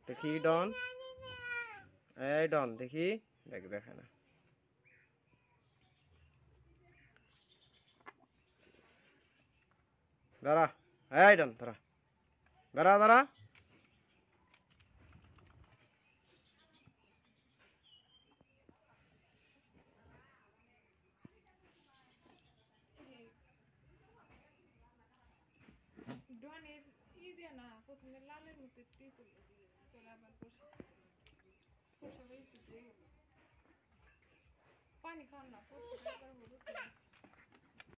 দেখি ডন, এই ডন দেখি, দেখে না। দাঁড়া, এই ডন দাঁড়া, দাঁড়া দাঁড়া। ডনের ই দিয়ে না, প্রথমে লালের মধ্যে চলে আবার পানি খান না,